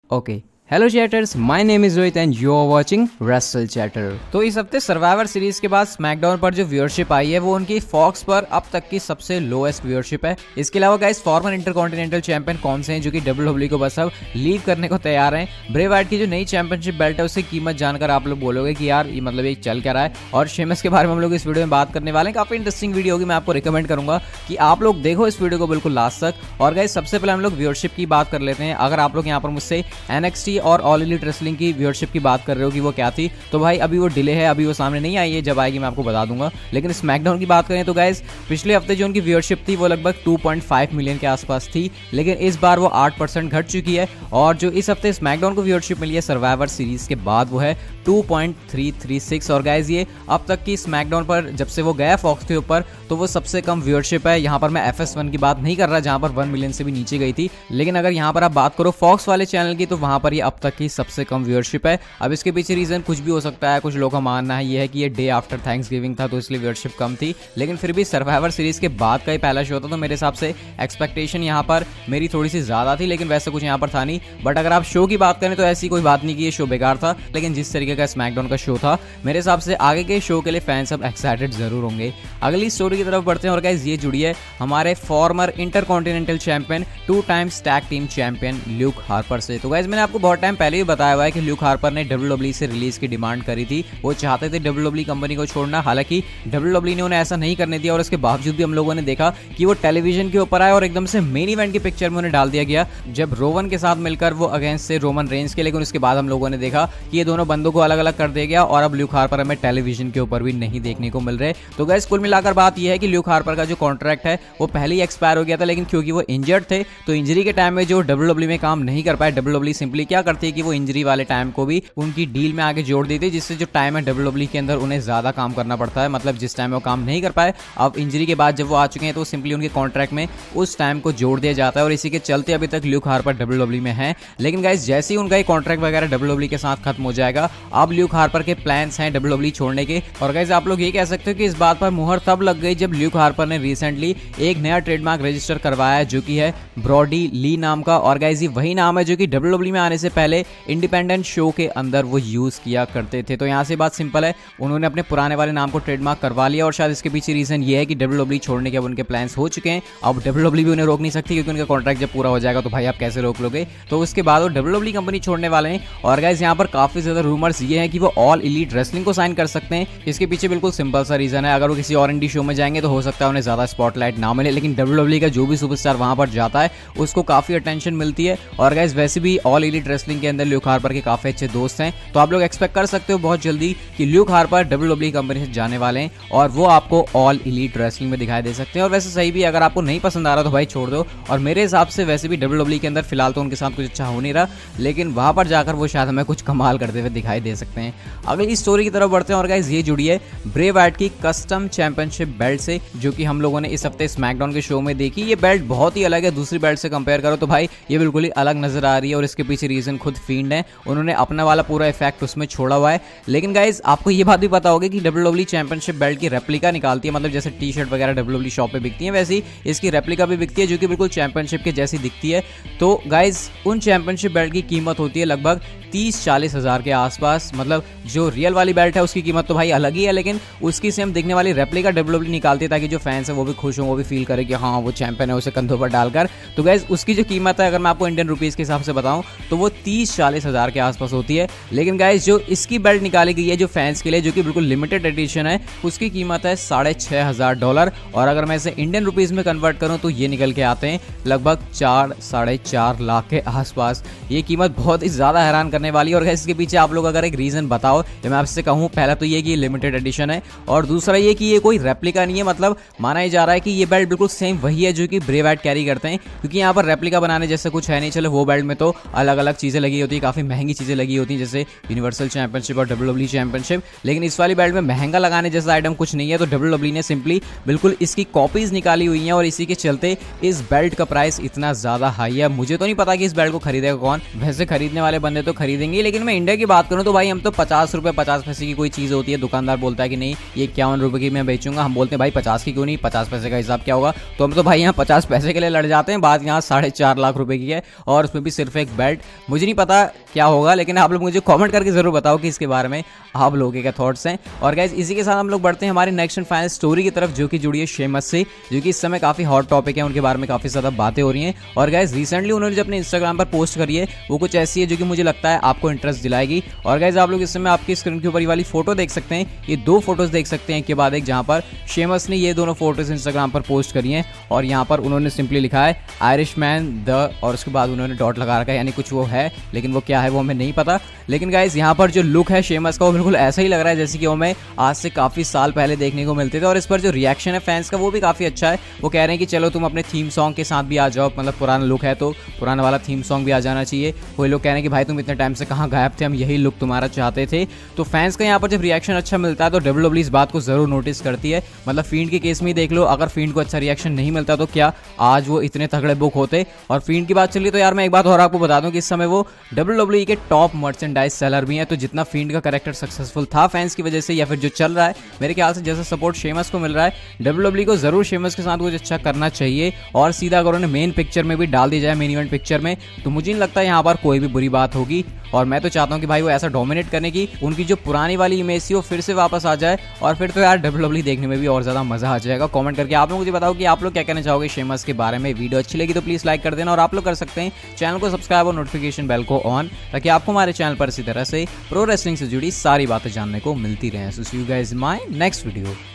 Okay hello chatters, my name is Rohit and you are watching wrestle chatter. तो इस हफ्ते survivor series के बाद स्मैकडाउन पर जो व्यूअरशिप आई है वो उनकी फॉक्स पर अब तक की सबसे लोएस्ट व्यूअरशिप है। इसके अलावा गाइस फॉर्मर इंटरकॉन्टिनेंटल चैंपियन कौन से हैं जो कि WWE को बस अब लीव करने को तैयार हैं। ब्रे वाइट की जो नई चैंपियनशिप बेल्ट है उसकी कीमत जानकर आप लोग बोलोगे कि यार ये मतलब ये चल क्या रहा है। और शेमस के बारे में हम लोग इस वीडियो में बात करने वाले हैं। काफी इंटरेस्टिंग वीडियो होगी, मैं आपको रिकमेंड करूंगा कि आप लोग देखो इस वीडियो को बिल्कुल लास्ट तक। और गाइस सबसे पहले हम लोग व्यूअरशिप की बात कर लेते हैं। अगर आप लोग यहाँ पर मुझसे NXT और ऑल एलीट रेसलिंग की व्यूअरशिप की बात कर रहे हो कि वो क्या थी, तो भाई अभी वो डिले है, अभी वो सामने नहीं आई है। जब आएगी मैं आपको बता दूंगा। लेकिन स्मैकडाउन की बात करें तो गाइस पिछले हफ्ते जो उनकी व्यूअरशिप थी वो लगभग 2.5 मिलियन के आसपास थी, लेकिन इस बार वो 8% घट चुकी है। और जो इस हफ्ते स्मैकडाउन को व्यूअरशिप मिली है सर्वाइवर सीरीज के बाद वो है 2.336। और गाइस ये अब तक की स्मैकडाउन पर जब से वो गया फॉक्स के ऊपर तो वो सबसे कम व्यूअरशिप है। यहाँ पर मैं FS1 की बात नहीं कर रहा जहाँ पर 1 मिलियन से भी नीचे गई थी, लेकिन अगर यहाँ पर आप बात करो फॉक्स वाले चैनल की तो वहाँ पर ये अब तक की सबसे कम व्यूअरशिप है। अब इसके पीछे रीजन कुछ भी हो सकता है। कुछ लोगों का मानना है ये है कि ये डे आफ्टर थैंक्सगिविंग था तो इसलिए व्यूअरशिप कम थी, लेकिन फिर भी सर्वाइवर सीरीज के बाद का ही पहला शो था तो मेरे हिसाब से एक्सपेक्टेशन यहाँ पर मेरी थोड़ी सी ज्यादा थी, लेकिन वैसे कुछ यहाँ पर था नहीं। बट अगर आप शो की बात करें तो ऐसी कोई बात नहीं कि ये शो बेकार था, लेकिन जिस तरीके का स्मैकडाउन का शो था मेरे हिसाब से आगे के शो के लिए फैंस अब एक्साइटेड जरूर होंगे। अगली स्टोरी की तरफ बढ़ते हैं और गाइस ये जुड़ी है हमारे former intercontinental champion 2 times tag team champion Luke Harper से। तो गाइस मैंने आपको बहुत टाइम पहले भी बताया हुआ है कि ल्यूक हार्पर ने WWE से रिलीज की डिमांड करी थी। वो चाहते थे WWE कंपनी को छोड़ना, हालांकि WWE ने उन्हें ऐसा नहीं करने दिया और उसके बावजूद भी हम लोगों ने देखा कि वो टेलीविजन के ऊपर आए और एकदम से मेन इवेंट की पिक्चर में उन्हें डाल दिया गया जब रोवन के साथ मिलकर वो अगेंस्ट से रोमन रेंज के। लेकिन उसके बाद हम लोगों ने देखा कि ये दोनों बंदों को अलग अलग कर दिया गया और अब ल्यूक हार्पर हमें टेलीविजन के ऊपर भी नहीं देखने को मिल रहे। तो गाइस कुल मिलाकर बात यह है कि ल्यूक हार्पर का जो कॉन्ट्रैक्ट है वो पहले ही एक्सपायर हो गया था, लेकिन क्योंकि वो इंजर्ड थे तो इंजरी के टाइम में जो WWE में काम नहीं कर पाए, WWE सिंपली क्या करती है कि वो इंजरी वाले टाइम को भी उनकी डील में आगे जोड़ देती है, जिससे जो टाइम है WWE के अंदर उन्हें ज्यादा काम करना पड़ता है। मतलब जिस टाइम वो काम नहीं कर पाए अब इंजरी के बाद जब वो आ चुके हैं तो सिंपली उनके कॉन्ट्रैक्ट में उस टाइम को जोड़ दिया जाता है और इसी के चलते अभी तक ल्यूक हार्पर WWE में है। लेकिन गाइस जैसे ही उनका कॉन्ट्रैक्ट वगैरह WWE के साथ खत्म हो जाएगा अब ल्यूक हार्पर के प्लान्स हैं WWE छोड़ने के। और गाइस आप लोग ये कह सकते हो कि इस बात पर मुहर तब लग गई जब ल्यूक हार्पर ने रिसेंटली एक नया ट्रेडमार्क रजिस्टर करवाया है जो कि है ब्रॉडी ली नाम का। और गाइस ये वही नाम है जो कि WWE में आने से पहले इंडिपेंडेंट शो के अंदर वो यूज किया करते थे। तो यहाँ से बात सिंपल है, उन्होंने अपने पुराने वाले नाम को ट्रेडमार्क करवा लिया और शायद इसके पीछे रीजन ये है कि WWE छोड़ने के अब उनके प्लान्स हो चुके हैं। अब WWE भी उन्हें रोक नहीं सकती क्योंकि उनका कॉन्ट्रैक्ट जब पूरा हो जाएगा तो भाई आप कैसे रोक लोगे। तो उसके बाद वो WWE कंपनी छोड़ने वाले हैं। और गाइस यहाँ पर काफी ज्यादा रूमर्स ये हैं कि वो ऑल एलीट रेसलिंग को साइन कर सकते हैं। इसके पीछे बिल्कुल सिंपल सा रीजन है, अगर वो किसी और इंडी शो में जाएंगे तो हो सकता है उन्हें ज्यादा स्पॉटलाइट ना मिले, लेकिन WWE का जो भी सुपरस्टार वहां पर जाता है उसको काफी अटेंशन मिलती है। और गाइस वैसे भी ऑल एलीट रेसलिंग के अंदर ल्यूक हार्पर के काफी अच्छे दोस्त हैं, तो आप लोग एक्सपेक्ट कर सकते हो बहुत जल्दी कि ल्यूक हार्पर WWE कंपनी से जाने वाले हैं और वो आपको ऑल एलीट रेसलिंग में दिखाई दे सकते हैं। और वैसे सही भी, अगर आपको नहीं पसंद आ रहा तो भाई छोड़ दो। और मेरे हिसाब से वैसे भी WWE के अंदर फिलहाल तो उनके साथ कुछ अच्छा हो नहीं रहा, लेकिन वहां पर जाकर वो शायद हमें कुछ कमाल करते हुए दिखाई दे सकते हैं। अगली स्टोरी की तरफ बढ़ते हैं और गाइस ये जुड़ी है ब्रे वाइट की कस्टम चैंपियनशिप बेल्ट से जो कि हम लोगों ने इस हफ्ते स्मैकडाउन के शो में देखी। ये बेल्ट बहुत ही अलग है, दूसरी बेल्ट से कंपेयर करो तो भाई ये बिल्कुल ही अलग नजर आ रही है और इसके पीछे रीजन खुद फील्ड है, उन्होंने अपना वाला पूरा इफेक्ट उसमें छोड़ा हुआ है। लेकिन गाइस आपको ये बात भी पता होगी कि WWE चैंपियनशिप बेल्ट की रेप्लिका निकालती है, मतलब जैसे टी शर्ट वगैरह WWE शॉप पे बिकती है वैसी इसकी रेप्लिका भी बिकती है जो कि बिल्कुल चैंपियनशिप के जैसी दिखती है। तो गाइस उन चैंपियनशिप बेल्ट की कीमत होती है लगभग 30-40 हज़ार के आसपास। मतलब जो रियल वाली बेल्ट है उसकी कीमत तो भाई अलग ही है, लेकिन उसकी सेम दिखने वाली रेप्लिका WWE निकालती है ताकि जो फैंस है वो भी खुश हो, वो भी फील करे कि हाँ वो चैंपियन है, उसे कंधों पर डालकर। तो गाइस उसकी जो कीमत है अगर मैं आपको इंडियन रुपीस के हिसाब से बताऊं तो वो 30-40 हज़ार के आसपास होती है। लेकिन गाइस जो इसकी बेल्ट निकाली गई है जो फैंस के लिए, जो कि बिल्कुल लिमिटेड एडिशन है, उसकी कीमत है $6,500 और अगर मैं इसे इंडियन रुपीस में कन्वर्ट करूं तो ये निकल के आते हैं लगभग 4-4.5 लाख के आसपास। ये कीमत बहुत ही ज्यादा हैरान करने वाली है। और इसके पीछे आप लोग अगर एक रीजन बताओ तो मैं आपसे कहूं, पहला तो ये कि ये लिमिटेड एडिशन है और दूसरा ये कि ये कोई रेप्लिका नहीं है। मतलब माना ही जा रहा है कि ये बेल्ट बिल्कुल सेम वही है जो कि ब्रे वाइट कैरी करते हैं, क्योंकि यहाँ पर रेप्लिका बनाने जैसे कुछ है नहीं। चलो वो बेल्ट में तो अलग अलग चीजें लगी होती है, काफी महंगी चीजें लगी होती है जैसे यूनिवर्सल चैंपियनशिप और WWE चैंपियनशिप, लेकिन इस वाली बेल्ट में महंगा लगाने जैसा आइटम कुछ नहीं है। तो WWE ने सिंपली बिल्कुल इसकी कॉपीज निकाली हुई हैं और इसी के चलते इस बेल्ट का प्राइस इतना ज्यादा हाई है। मुझे तो नहीं पता कि इस बेल्ट को खरीदेगा कौन, वैसे खरीदने वाले बंदे तो खरीदेंगे, लेकिन मैं इंडिया की बात करूं तो भाई हम तो 50 रुपए 50 पैसे की कोई चीज होती है, दुकानदार बोलता है कि नहीं ये 51 रुपए की मैं बेचूंगा, हम बोलते हैं भाई 50 की क्यों नहीं, 50 पैसे का हिसाब क्या होगा। तो हम तो भाई यहाँ 50 पैसे के लिए लड़ जाते हैं, बात यहाँ 4.5 लाख रुपए की है और उसमें भी सिर्फ एक बेल्ट। मुझे नहीं पता क्या होगा, लेकिन आप लोग मुझे कमेंट करके जरूर बताओ कि इसके बारे में आप लोगों के क्या थॉट्स हैं। और गाइस इसी के साथ हम लोग बढ़ते हैं हमारे नेक्स्ट एंड फाइनल स्टोरी की तरफ, जो कि जुड़ी है शेमस से, जो कि इस समय काफी हॉट टॉपिक है, उनके बारे में काफी ज्यादा बातें हो रही हैं। और गाइस रिसेंटली उन्होंने जो अपने इंस्टाग्राम पर पोस्ट करी है वो कुछ ऐसी है जो कि मुझे लगता है आपको इंटरेस्ट दिलाएगी। और गाइस आप लोग इस समय आपकी स्क्रीन के ऊपर ये वाली फोटो देख सकते हैं, ये 2 फोटोज देख सकते हैं के बाद एक, जहां पर शेमस ने ये दोनों फोटोज इंस्टाग्राम पर पोस्ट करी हैं। और यहाँ पर उन्होंने सिंपली लिखा है आयरिश मैन द, और उसके बाद उन्होंने डॉट लगा रखा है, यानी कुछ वो है, लेकिन वो क्या है वो हमें नहीं पता। लेकिन गाइस यहाँ पर जो लुक है शेमस का वो बिल्कुल ऐसा ही लग रहा है जैसे कि वो हमें आज से काफी साल पहले देखने को मिलते थे। और इस पर जो रिएक्शन है फैंस का वो भी काफी अच्छा है। वो कह रहे हैं कि चलो तुम अपने थीम सॉन्ग के साथ भी आ जाओ, मतलब पुराना लुक है तो पुराना वाला थीम सॉन्ग भी आ जाना चाहिए। कोई लोग कह रहे हैं कि भाई तुम इतने टाइम से कहाँ गायब थे, हम यही लुक तुम्हारा चाहते थे। तो फैंस का यहाँ पर जब रिएक्शन अच्छा मिलता है तो WWE इस बात को जरूर नोटिस करती है। मतलब फील्ड के केस में ही देख लो, अगर फील्ड को अच्छा रिएक्शन नहीं मिलता तो क्या आज वो इतने तगड़े बुक होते। और फील्ड की बात चली तो यार मैं एक बात और आपको बता दूं कि इस समय वो WWE के टॉप मर्चेंडाइज सेलर भी हैं। तो जितना फील्ड का कैरेक्टर सक्सेसफुल था फैंस की वजह से, या फिर जो चल रहा है, मेरे ख्याल से जैसा सपोर्ट शेमस को मिल रहा है, WWE को जरूर शेमस के साथ कुछ अच्छा करना चाहिए। और सीधा अगर उन्हें मेन पिक्चर में भी डाल दिया जाए, मेन इवेंट पिक्चर में, तो मुझे नहीं लगता यहाँ पर कोई भी बुरी बात होगी। और मैं तो चाहता हूँ कि भाई वो ऐसा डोमिनेट करने की उनकी जो पुरानी वाली इमेज थी वो फिर से वापस आ जाए, और फिर तो यार WWE देखने में भी और ज्यादा मजा आ जाएगा। कमेंट करके आप लोग मुझे बताओ कि आप लोग क्या कहना चाहोगे शेमस के बारे में। वीडियो अच्छी लगी तो प्लीज लाइक कर देना, और आप लोग कर सकते हैं चैनल को सब्सक्राइब और नोटिफिकेशन बेल को ऑन, ताकि आपको हमारे चैनल पर इसी तरह से प्रो रेसलिंग से जुड़ी सारी बातें जानने को मिलती रहे। So see you guys in my next video.